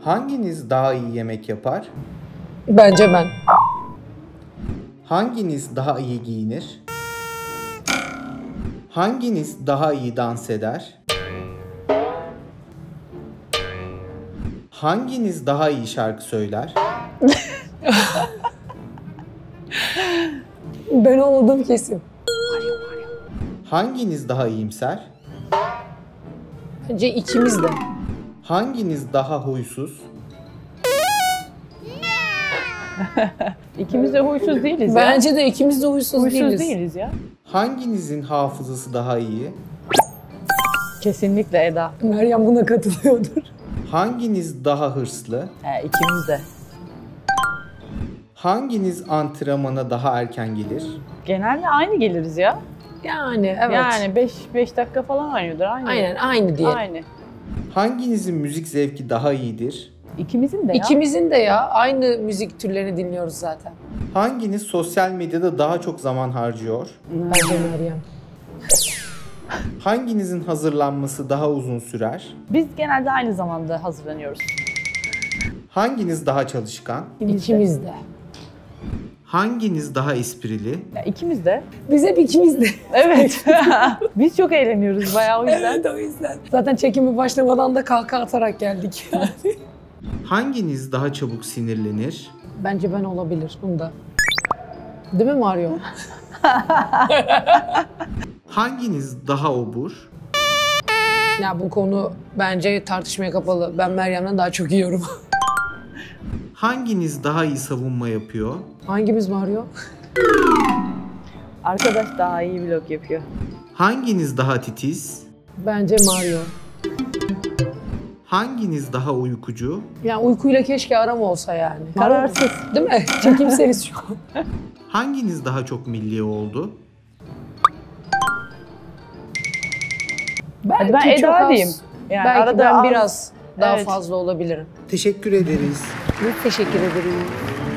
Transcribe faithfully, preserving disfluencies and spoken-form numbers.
Hanginiz daha iyi yemek yapar? Bence ben. Hanginiz daha iyi giyinir? Hanginiz daha iyi dans eder? Hanginiz daha iyi şarkı söyler? Ben oldum kesin. Hanginiz daha iyimser? Bence ikimiz de. Hanginiz daha huysuz? İkimiz de huysuz değiliz ya. Bence de ikimiz de huysuz, Huysuz değiliz. değiliz ya. Hanginizin hafızası daha iyi? Kesinlikle Eda. Meryem buna katılıyordur. Hanginiz daha hırslı? He, ikimiz de. Hanginiz antrenmana daha erken gelir? Genelde aynı geliriz ya. Yani evet. Yani beş dakika falan oynuyordur aynı. Aynen aynı diyelim. Aynı. Hanginizin müzik zevki daha iyidir? İkimizin de ya. İkimizin de ya. Aynı müzik türlerini dinliyoruz zaten. Hanginiz sosyal medyada daha çok zaman harcıyor? Bence Meryem. Hanginizin hazırlanması daha uzun sürer? Biz genelde aynı zamanda hazırlanıyoruz. Hanginiz daha çalışkan? İkimiz de. Hanginiz daha esprili? Ya, ikimiz de. Biz hep ikimiz de. Evet. Biz çok eğleniyoruz bayağı o yüzden. Evet o yüzden. Zaten çekimi başlamadan da kahkaha atarak geldik. Hanginiz daha çabuk sinirlenir? Bence ben olabilir bunda. Değil mi Mario? Hanginiz daha obur? Ya bu konu bence tartışmaya kapalı. Ben Meryem'den daha çok yiyorum. Hanginiz daha iyi savunma yapıyor? Hangimiz Mario? Arkadaş daha iyi vlog yapıyor. Hanginiz daha titiz? Bence Mario. Hanginiz daha uykucu? Ya uykuyla keşke aram olsa yani. Kararsız. Değil mi? Çekimseriz şu an. Hanginiz daha çok milli oldu? Hadi ben Belki çok Eda az. diyeyim. Yani Belki arada ben az- biraz daha Evet. fazla olabilirim. Teşekkür ederiz. Biz teşekkür ederiz.